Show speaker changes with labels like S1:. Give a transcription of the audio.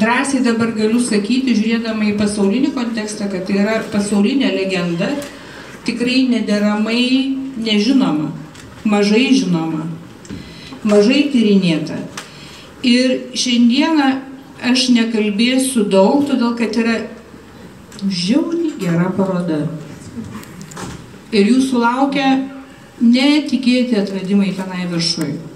S1: drąsiai dabar galiu sakyti, žiūrėdama į pasaulinį kontekstą, kad tai yra pasaulinė legenda, tikrai nederamai nežinoma, mažai žinoma, mažai tyrinėta. Ir šiandieną aš nekalbėsiu daug, todėl kad yra žiauriai gera paroda. Ir jūsų laukia netikėti atradimai tenai viršui.